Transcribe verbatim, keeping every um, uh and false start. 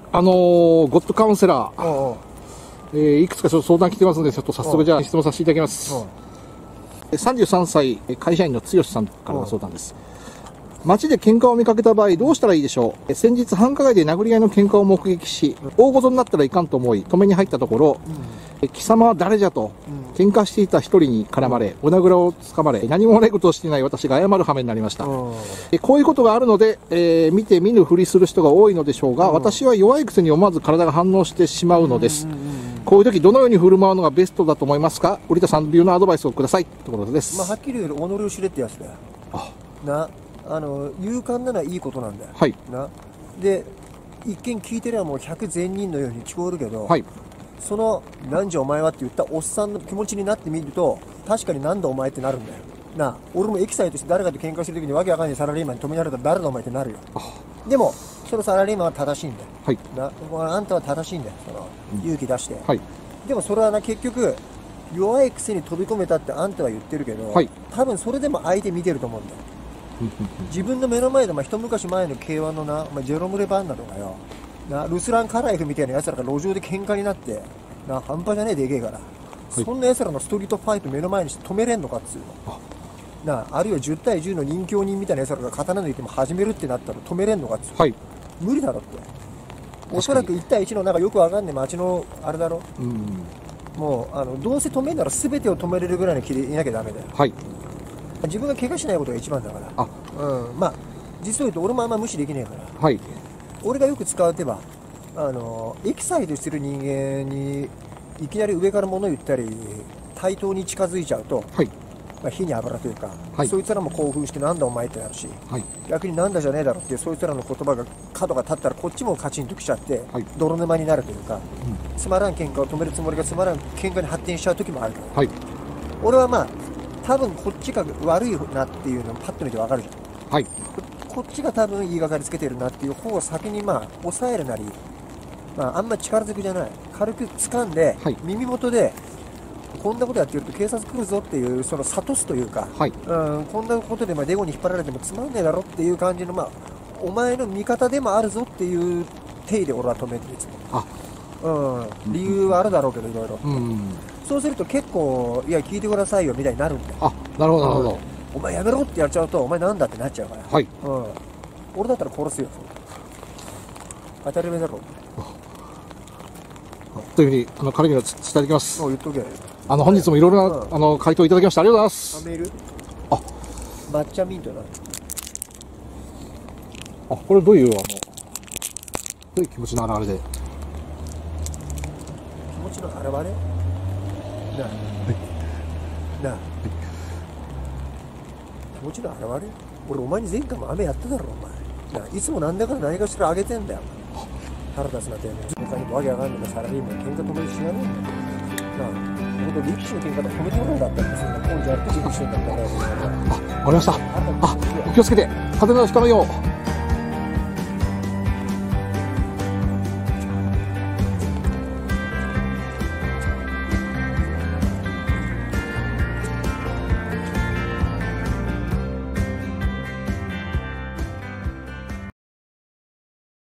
あのー、ゴッドカウンセラー、 おうおうえー、いくつかちょっと相談来てますので、ちょっと早速じゃあ質問させていただきます。さんじゅうさんさい、会社員の剛さんからの相談です。街で喧嘩を見かけた場合どうしたらいいでしょう。先日繁華街で殴り合いの喧嘩を目撃し、大事になったらいかんと思い止めに入ったところ、うん、貴様は誰じゃと、うん、喧嘩していた一人に絡まれ、おなぐらをつかまれ、何も悪いことをしていない私が謝る羽目になりました。うん、こういうことがあるので、えー、見て見ぬふりする人が多いのでしょうが、うん、私は弱いくせに思わず体が反応してしまうのです。うんうんうん、こういう時どのように振る舞うのがベストだと思いますか。織田さん流のアドバイスをくださいということです。 まあ、はっきり言うと己を知れってやつだよ。あなあの勇敢なのはいいことなんだよ、 はい、 なで一見聞いてればもう百善人のように聞こえるけど、 はい、 そのなんじゃお前はって言ったおっさんの気持ちになってみると確かになんだお前ってなるんだよな。俺もエキサイトして誰かと喧嘩してる時にわけわかんないサラリーマンに止められたら誰だお前ってなるよ。でもそのサラリーマンは正しいんだよ、はい、なあんたは正しいんだよ、その勇気出して、はい、でもそれはな結局弱いくせに飛び込めたってあんたは言ってるけど、はい、多分それでも相手見てると思うんだよ。自分の目の前で、まあ、一昔前の ケーワン のな、まあ、ジェロムレ・バンナとかよな、ルスラン・カライフみたいなやつらが路上で喧嘩になってな、半端じゃねえでけえから、はい、そんなやつらのストリートファイト目の前にして止めれんのかっつうのな。あるいはじゅうたいじゅうの人形人みたいなやつらが刀抜いても始めるってなったら止めれんのかっつうの、はい、無理だろって。おそらくいちたいいちのなんかよくわかんない街のあれだろ、うん、もうあのどうせ止めんなら全てを止めれるぐらいの気でいなきゃダメだよ、はい、自分が怪我しないことが一番だから。あ、うん、まあ実を言うと俺もあんま無視できないから、はい、俺がよく使う手はあのエキサイトしてる人間にいきなり上から物言ったり対等に近づいちゃうと、はい、まあ、火に油というか、はい、そいつらも興奮してなんだお前ってなるし、はい、逆になんだじゃねえだろってそいつらの言葉が角が立ったらこっちもカチンときちゃって、はい、泥沼になるというか、うん、つまらん喧嘩を止めるつもりがつまらん喧嘩に発展しちゃう時もあるから、はい、俺はまあ多分こっちが悪いなっていうのをパッと見てわかるじゃん、はい、こ, こっちが多分言いがかりつけてるなっていう方を先にまあ抑えるなり、まあ、あんまり力ずくじゃない軽く掴んで、はい、耳元でこんなことやってると警察来るぞっていうその諭すというか、はい、うん、こんなことでまあデゴに引っ張られてもつまんねえだろっていう感じの、まあ、お前の味方でもあるぞっていう体で俺は止めてるいつも。あ、うん、理由はあるだろうけどいろいろ、うん、そうすると結構いや聞いてくださいよみたいになるんだよ。あ、なるほどなるほど、うん、お前やめろってやっちゃうとお前なんだってなっちゃうから、はい、うん、俺だったら殺すよ当たり前だろというふうにあの彼には伝えてきます。 もう言っとけ。 あの本日もいろいろな、うん、あの回答いただきましてありがとうございます。 メール、 あ、 抹茶ミントな、 あ、これどういうあのどういう気持ちの表れで気持ちの表れなあ、はい、なあ、はい、気持ちの表れ。俺お前に前回も雨やっただろお前なあ、いつもなんだか何かしらあげてんだよ腹立つなってね。他にもわけわかんないサラリーマン喧嘩止めるしがねえんだよなあ。本当力士の喧嘩で止めてもらうんだったんですよ。今度やって準備してんだったら、あ、わかりました。あ、お気をつけて風邪のひかないよう